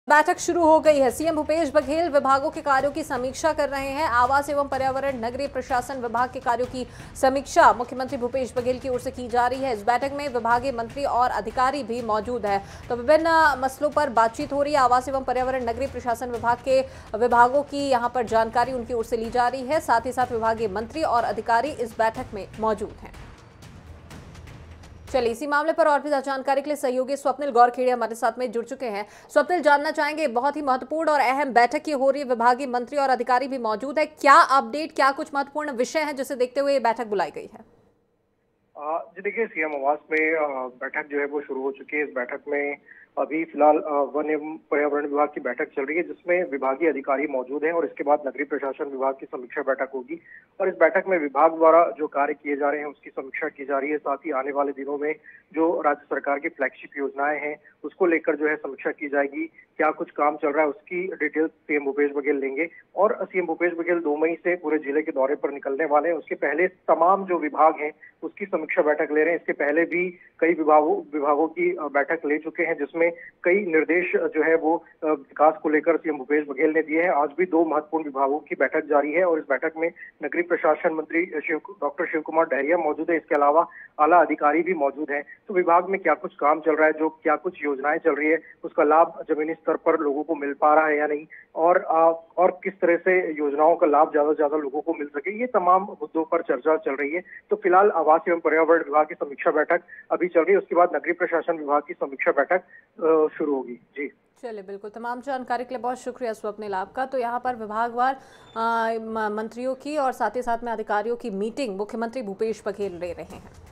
बैठक शुरू हो गई है। सीएम भूपेश बघेल विभागों के कार्यों की समीक्षा कर रहे हैं। आवास एवं पर्यावरण नगरीय प्रशासन विभाग के कार्यों की समीक्षा मुख्यमंत्री भूपेश बघेल की ओर से की जा रही है। इस बैठक में विभागीय मंत्री और अधिकारी भी मौजूद है। तो विभिन्न मसलों पर बातचीत हो रही है। आवास एवं पर्यावरण नगरीय प्रशासन विभाग के विभागों की यहां पर जानकारी उनकी ओर से ली जा रही है। साथ ही साथ विभागीय मंत्री और अधिकारी इस बैठक में मौजूद हैं। चलिए, इसी मामले पर और भी जानकारी के लिए सहयोगी स्वप्निल गौरखेड़े हमारे साथ में जुड़ चुके हैं। स्वप्निल, जानना चाहेंगे, बहुत ही महत्वपूर्ण और अहम बैठक की हो रही है, विभागीय मंत्री और अधिकारी भी मौजूद है। क्या अपडेट, क्या कुछ महत्वपूर्ण विषय है जिसे देखते हुए ये बैठक बुलाई गई है? जी देखिए, सीएम आवास में बैठक जो है वो शुरू हो चुकी है। इस बैठक में अभी फिलहाल वन एवं पर्यावरण विभाग की बैठक चल रही है, जिसमें विभागीय अधिकारी मौजूद हैं और इसके बाद नगरीय प्रशासन विभाग की समीक्षा बैठक होगी। और इस बैठक में विभाग द्वारा जो कार्य किए जा रहे हैं उसकी समीक्षा की जा रही है। साथ ही आने वाले दिनों में जो राज्य सरकार की फ्लैगशिप योजनाएं हैं उसको लेकर जो है समीक्षा की जाएगी। क्या कुछ काम चल रहा है उसकी डिटेल्स सीएम भूपेश बघेल लेंगे। और सीएम भूपेश बघेल 2 मई से पूरे जिले के दौरे पर निकलने वाले हैं। उसके पहले तमाम जो विभाग हैं उसकी समीक्षा बैठक ले रहे हैं। इसके पहले भी कई विभागों की बैठक ले चुके हैं, जिसमें कई निर्देश जो है वो विकास को लेकर सीएम भूपेश बघेल ने दिए हैं। आज भी 2 महत्वपूर्ण विभागों की बैठक जारी है और इस बैठक में नगरीय प्रशासन मंत्री डॉक्टर शिव कुमार डहरिया मौजूद है। इसके अलावा आला अधिकारी भी मौजूद हैं। तो विभाग में क्या कुछ काम चल रहा है, जो क्या कुछ योजनाएं चल रही है, उसका लाभ जमीनी स्तर पर लोगों को मिल पा रहा है या नहीं, और किस तरह से योजनाओं का लाभ ज्यादा से ज्यादा लोगों को मिल सके, ये तमाम मुद्दों पर चर्चा चल रही है। तो फिलहाल आवास एवं पर्यावरण विभाग की समीक्षा बैठक अभी चल रही है। उसके बाद नगरीय प्रशासन विभाग की समीक्षा बैठक शुरू होगी। जी चलिए, बिल्कुल, तमाम जानकारी के लिए बहुत शुक्रिया स्वप्निल आपका। तो यहाँ पर विभागवार मंत्रियों की और साथ ही साथ में अधिकारियों की मीटिंग मुख्यमंत्री भूपेश बघेल ले रहे हैं।